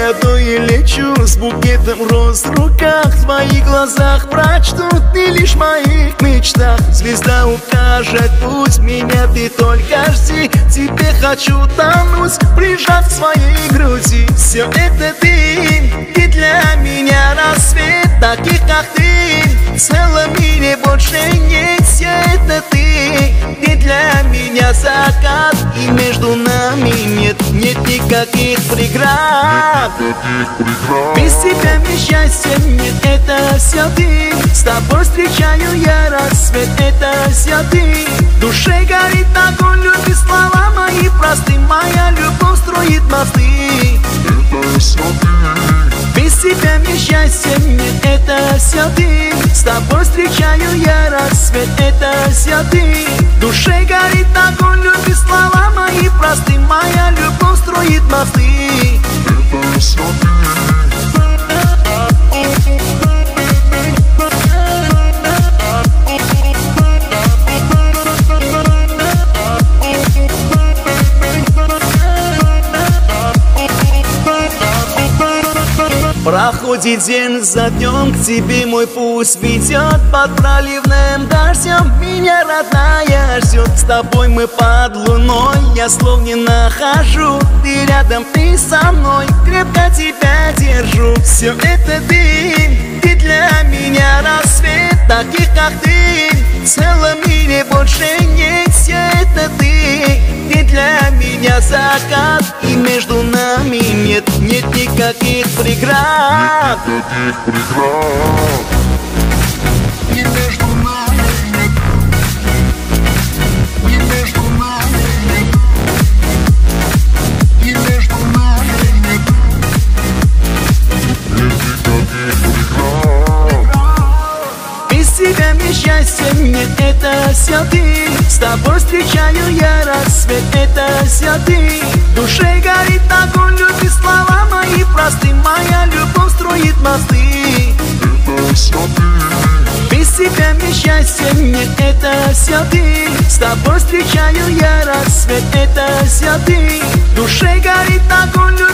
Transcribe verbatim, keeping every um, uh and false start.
лету и лечу с букетом роз в руках. В твоих глазах прочтут ты лишь в моих мечтах. Звезда укажет путь, меня ты только жди. Тебе хочу тонуть, прижав к своей груди. Все это ты, ты для меня рассвет, таких как ты в целом мире больше нет. Все это ты, ты для меня закат, и между нами нет, нет никаких преград. Без тебя мне счастья нет, это все ты. С тобой встречаю я рассвет, это все ты. В душе горит огонь, любви, слова мои просты. Моя любовь строит мосты, это все ты. Без тебя мне счастья нет, это все ты. С тобой встречаю я рассвет, это все ты. В душе горит огонь, любви, слова мои просты. Моя любовь строит мосты, это все ты. Проходит день за днем, к тебе мой путь ведет. Под проливным дождем меня родная ждет. С тобой мы под луной, я слов не нахожу. Ты рядом, ты со мной, крепко тебя держу. Все это ты, ты для меня рассвет, таких как ты в целом мире больше нет. Все это ты, ты для меня закат, и между нами нет, нет никаких преград. Никаких преград. И между нами нет, и между нами нет, и между нами нет, нет никаких преград. Без тебя мне счастья нет, это все ты. С тобой встречаю я рассвет, это все ты. В душе горит огонь, любви, слова мои просты. Моя любовь строит мосты, это все ты. Без тебя мне счастья нет, это все ты. С тобой встречаю я рассвет, это все ты. В душе горит огонь, любви,